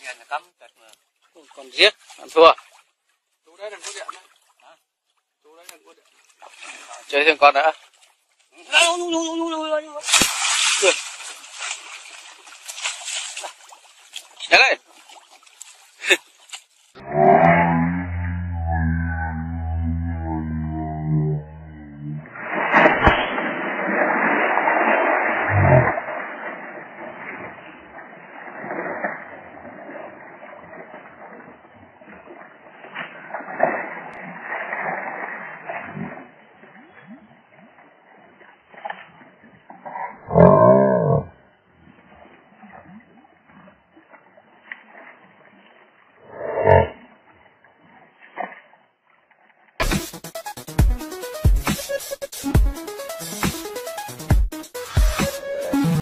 tiền là cắm chặt mà. Còn giết, ăn thua. Chú đấy đừng có điện đấy. Hả? Chú đấy đừng có điện. Chơi thêm con nữa.